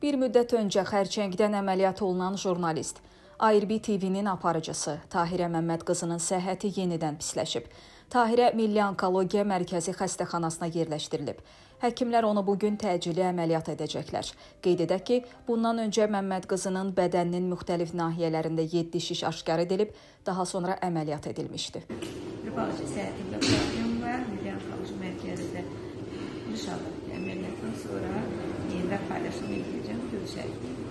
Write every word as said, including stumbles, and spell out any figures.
Bir müddət öncə xərçəngdən əməliyyat olunan jurnalist, A R B T V-nin aparıcısı Tahirə Məmməd qızının səhhəti yenidən pisləşib. Tahirə Milli Onkologiya Mərkəzi xəstəxanasına yerləşdirilib. Həkimlər onu bugün təcili əməliyyat edəcəklər. Qeyd edək ki, bundan öncə Məmməd qızının bədəninin müxtəlif nahiyələrində yeddi şiş aşkar edilib, daha sonra əməliyyat edilmişdi. Balaca səhhətimdə problem var, Milli Onkologiya Mərkəzində inşallah əməliyyatdan sonra yenidən paylaşım edəcəm, görüşərik.